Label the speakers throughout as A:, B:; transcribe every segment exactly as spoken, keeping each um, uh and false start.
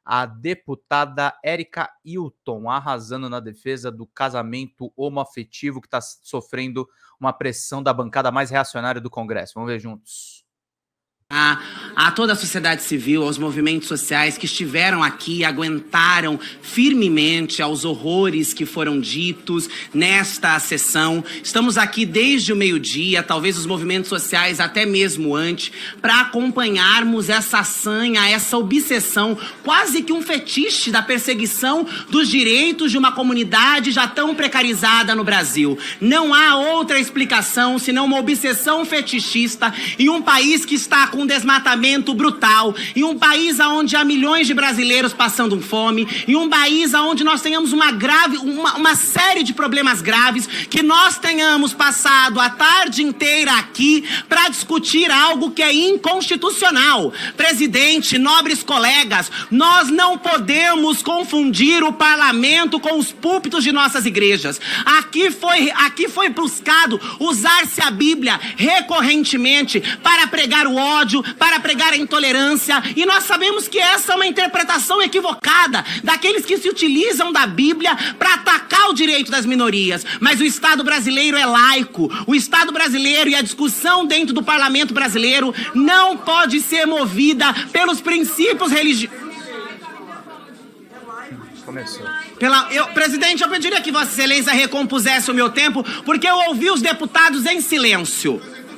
A: a deputada Érica Hilton, arrasando na defesa do casamento homoafetivo, que está sofrendo uma pressão da bancada mais reacionária do Congresso. Vamos ver juntos.
B: A, a toda a sociedade civil, aos movimentos sociais que estiveram aqui e aguentaram firmemente aos horrores que foram ditos nesta sessão. Estamos aqui desde o meio-dia, talvez os movimentos sociais até mesmo antes, para acompanharmos essa sanha, essa obsessão, quase que um fetiche da perseguição dos direitos de uma comunidade já tão precarizada no Brasil. Não há outra explicação senão uma obsessão fetichista em um país que está com um desmatamento brutal, em um país onde há milhões de brasileiros passando fome, em um país onde nós tenhamos uma grave, uma, uma série de problemas graves, que nós tenhamos passado a tarde inteira aqui para discutir algo que é inconstitucional. Presidente, nobres colegas, nós não podemos confundir o parlamento com os púlpitos de nossas igrejas. Aqui foi, aqui foi buscado usar-se a Bíblia recorrentemente para pregar o ódio, para pregar a intolerância, e nós sabemos que essa é uma interpretação equivocada daqueles que se utilizam da Bíblia para atacar o direito das minorias. Mas o Estado brasileiro é laico, o Estado brasileiro e a discussão dentro do parlamento brasileiro não pode ser movida pelos princípios religiosos.
A: Começou.
B: Pela, eu, presidente, eu pediria que Vossa Excelência recompusesse o meu tempo, porque eu ouvi os deputados em silêncio.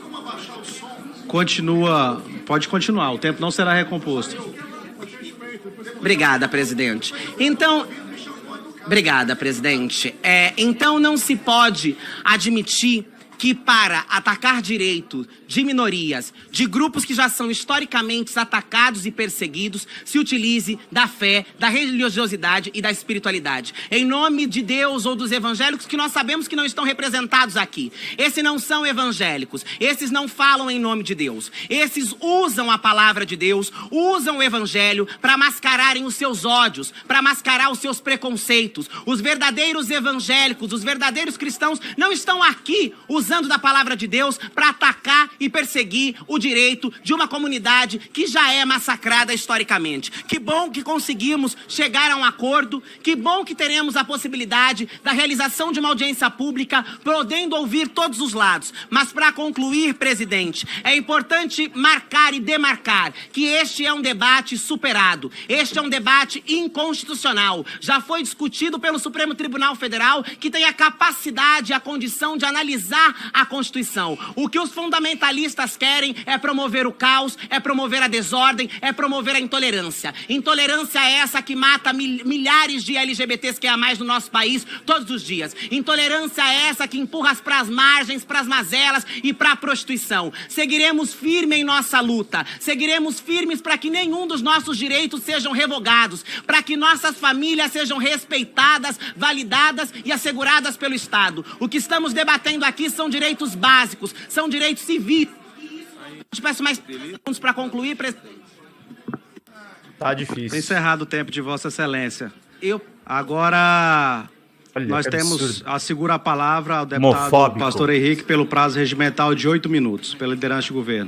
C: Continua, pode continuar, o tempo não será recomposto.
B: Obrigada, presidente. Então, obrigada, presidente. É, então não se pode admitir que para atacar direitos de minorias, de grupos que já são historicamente atacados e perseguidos, se utilize da fé, da religiosidade e da espiritualidade. Em nome de Deus ou dos evangélicos, que nós sabemos que não estão representados aqui. Esses não são evangélicos, esses não falam em nome de Deus. Esses usam a palavra de Deus, usam o evangelho para mascararem os seus ódios, para mascarar os seus preconceitos. Os verdadeiros evangélicos, os verdadeiros cristãos não estão aqui usando da palavra de Deus para atacar e perseguir o direito de uma comunidade que já é massacrada historicamente. Que bom que conseguimos chegar a um acordo, que bom que teremos a possibilidade da realização de uma audiência pública, podendo ouvir todos os lados. Mas para concluir, presidente, é importante marcar e demarcar que este é um debate superado, este é um debate inconstitucional. Já foi discutido pelo Supremo Tribunal Federal, que tem a capacidade e a condição de analisar a Constituição. O que os fundamentalistas querem é promover o caos, é promover a desordem, é promover a intolerância. Intolerância é essa que mata mil, milhares de L G B Ts que há mais no nosso país todos os dias. Intolerância é essa que empurra para as margens, para as mazelas e para a prostituição. Seguiremos firmes em nossa luta. Seguiremos firmes para que nenhum dos nossos direitos sejam revogados, para que nossas famílias sejam respeitadas, validadas e asseguradas pelo Estado. O que estamos debatendo aqui são direitos básicos, são direitos civis. Eu te peço mais segundos para concluir, presidente.
A: Tá difícil.
C: Encerrado o tempo de Vossa Excelência.
B: Eu...
C: Agora,
A: Olha,
C: nós temos,
A: absurdo.
C: assegura a palavra ao deputado
A: Homofóbico.
C: Pastor Henrique pelo prazo regimental de oito minutos, pela liderança do governo.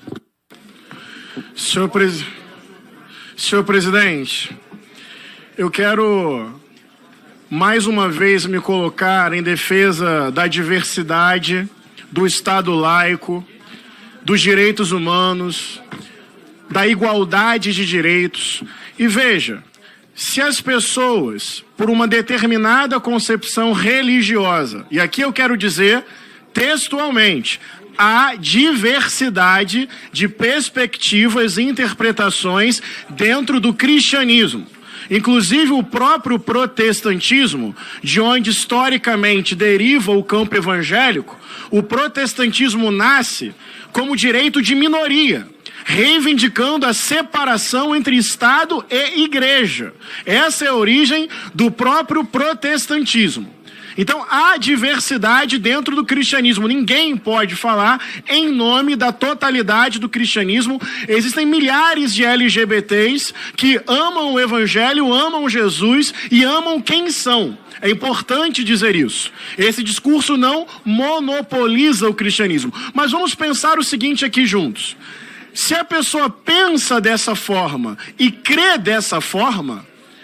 D: Senhor, pres... Senhor presidente, eu quero mais uma vez me colocar em defesa da diversidade, do Estado laico, dos direitos humanos, da igualdade de direitos. E veja, se as pessoas, por uma determinada concepção religiosa, e aqui eu quero dizer textualmente, há diversidade de perspectivas e interpretações dentro do cristianismo. Inclusive o próprio protestantismo, de onde historicamente deriva o campo evangélico, o protestantismo nasce como direito de minoria, reivindicando a separação entre Estado e Igreja. Essa é a origem do próprio protestantismo. Então, há diversidade dentro do cristianismo. Ninguém pode falar em nome da totalidade do cristianismo. Existem milhares de L G B Ts que amam o Evangelho, amam Jesus e amam quem são. É importante dizer isso. Esse discurso não monopoliza o cristianismo. Mas vamos pensar o seguinte aqui juntos. Se a pessoa pensa dessa forma e crê dessa forma,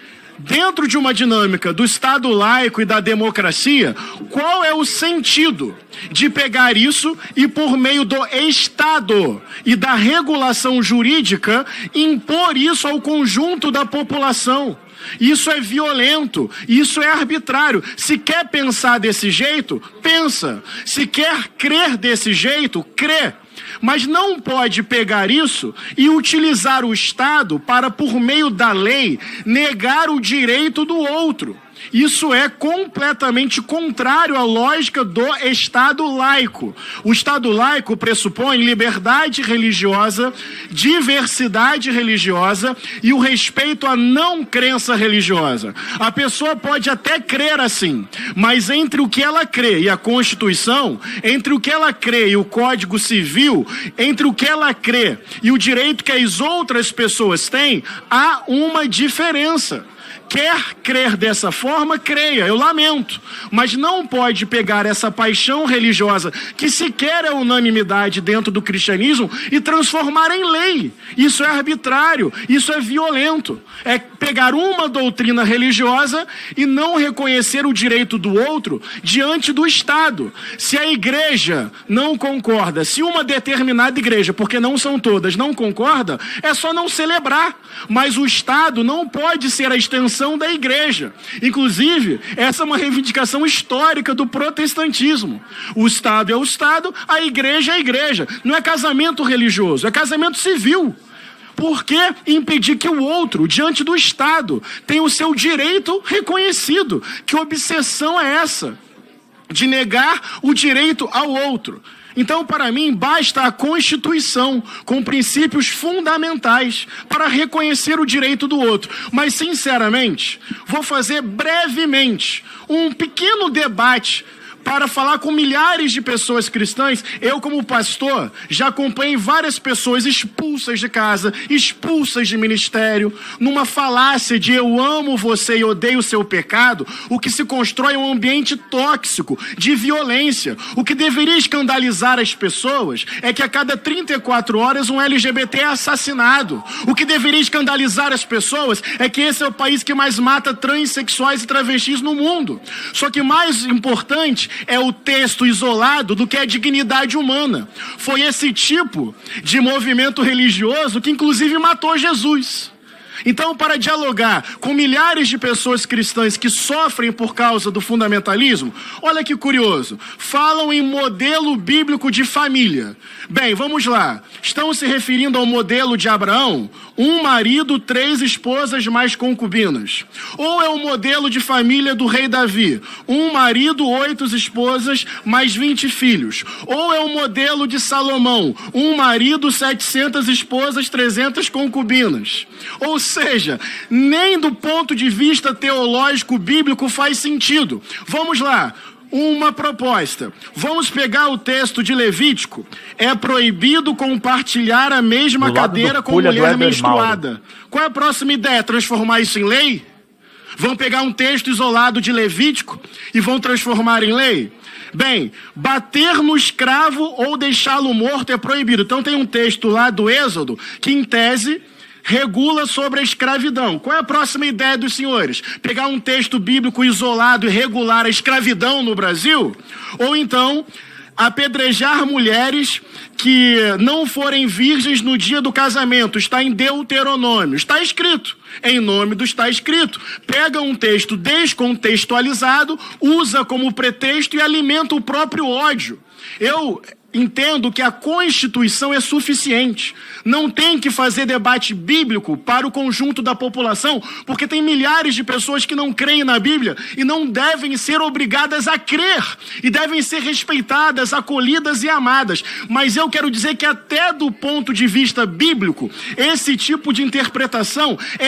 D: dentro de uma dinâmica do Estado laico e da democracia, qual é o sentido de pegar isso e, por meio do Estado e da regulação jurídica, impor isso ao conjunto da população? Isso é violento, isso é arbitrário. Se quer pensar desse jeito, pensa. Se quer crer desse jeito, crê. Mas não pode pegar isso e utilizar o Estado para, por meio da lei, negar o direito do outro. Isso é completamente contrário à lógica do Estado laico. O Estado laico pressupõe liberdade religiosa, diversidade religiosa e o respeito à não crença religiosa. A pessoa pode até crer assim, mas entre o que ela crê e a Constituição, entre o que ela crê e o Código Civil, entre o que ela crê e o direito que as outras pessoas têm, há uma diferença. Quer crer dessa forma, creia, eu lamento. Mas não pode pegar essa paixão religiosa, que sequer é unanimidade dentro do cristianismo, e transformar em lei. Isso é arbitrário, isso é violento. É pegar uma doutrina religiosa e não reconhecer o direito do outro diante do Estado. Se a igreja não concorda, se uma determinada igreja, porque não são todas, não concorda, é só não celebrar. Mas o Estado não pode ser a extensão da igreja. Inclusive, essa é uma reivindicação histórica do protestantismo. O Estado é o Estado, a igreja é a igreja. Não é casamento religioso, é casamento civil. Por que impedir que o outro, diante do Estado, tenha o seu direito reconhecido? Que obsessão é essa? De negar o direito ao outro. Então, para mim, basta a Constituição, com princípios fundamentais, para reconhecer o direito do outro. Mas, sinceramente, vou fazer brevemente um pequeno debate para falar com milhares de pessoas cristãs. Eu, como pastor, já acompanhei várias pessoas expulsas de casa, expulsas de ministério, numa falácia de eu amo você e odeio o seu pecado. O que se constrói é um ambiente tóxico, de violência. O que deveria escandalizar as pessoas é que a cada trinta e quatro horas um L G B T é assassinado. O que deveria escandalizar as pessoas é que esse é o país que mais mata transexuais e travestis no mundo. Só que mais importante é o texto isolado do que a dignidade humana. Foi esse tipo de movimento religioso que inclusive matou Jesus. Então, para dialogar com milhares de pessoas cristãs que sofrem por causa do fundamentalismo, olha que curioso, falam em modelo bíblico de família. Bem, vamos lá. Estão se referindo ao modelo de Abraão? Um marido, três esposas mais concubinas. Ou é o modelo de família do rei Davi? Um marido, oito esposas mais vinte filhos. Ou é o modelo de Salomão? Um marido, setecentas esposas, trezentas concubinas. Ou seja, nem do ponto de vista teológico bíblico faz sentido. Vamos lá. Uma proposta. Vamos pegar o texto de Levítico. É proibido compartilhar a mesma cadeira com mulher menstruada. Qual é a próxima ideia? Transformar isso em lei? Vão pegar um texto isolado de Levítico e vão transformar em lei? Bem, bater no escravo ou deixá-lo morto é proibido. Então tem um texto lá do Êxodo que, em tese, regula sobre a escravidão. Qual é a próxima ideia dos senhores? Pegar um texto bíblico isolado e regular a escravidão no Brasil? Ou então, apedrejar mulheres que não forem virgens no dia do casamento? Está em Deuteronômio. Está escrito. Em nome do está escrito. Pega um texto descontextualizado, usa como pretexto e alimenta o próprio ódio. Eu entendo que a Constituição é suficiente. Não tem que fazer debate bíblico para o conjunto da população, porque tem milhares de pessoas que não creem na Bíblia e não devem ser obrigadas a crer, e devem ser respeitadas, acolhidas e amadas. Mas eu quero dizer que até do ponto de vista bíblico, esse tipo de interpretação é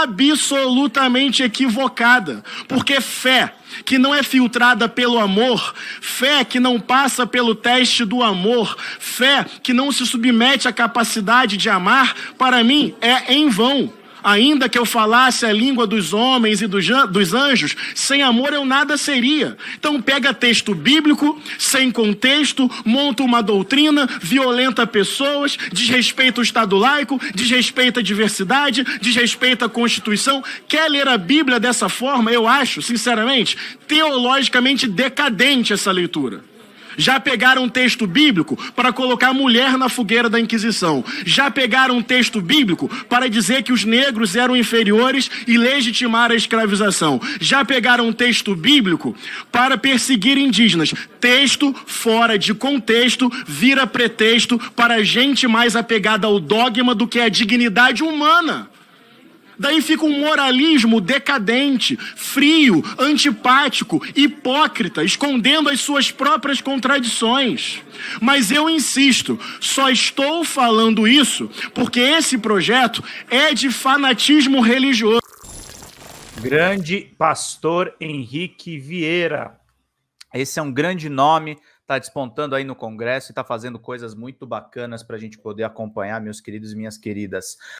D: absolutamente equivocada, porque fé que não é filtrada pelo amor, fé que não passa pelo teste do amor, fé que não se submete à capacidade de amar, para mim é em vão. Ainda que eu falasse a língua dos homens e dos anjos, sem amor eu nada seria. Então pega texto bíblico, sem contexto, monta uma doutrina, violenta pessoas, desrespeita o Estado laico, desrespeita a diversidade, desrespeita a Constituição. Quer ler a Bíblia dessa forma? Eu acho, sinceramente, teologicamente decadente essa leitura. Já pegaram um texto bíblico para colocar a mulher na fogueira da Inquisição. Já pegaram um texto bíblico para dizer que os negros eram inferiores e legitimar a escravização. Já pegaram um texto bíblico para perseguir indígenas. Texto fora de contexto vira pretexto para gente mais apegada ao dogma do que à dignidade humana. Daí fica um moralismo decadente, frio, antipático, hipócrita, escondendo as suas próprias contradições. Mas eu insisto, só estou falando isso porque esse projeto é de fanatismo religioso.
E: Grande pastor Henrique Vieira.
A: Esse é um grande nome, está despontando aí no Congresso e está fazendo coisas muito bacanas para a gente poder acompanhar, meus queridos e minhas queridas.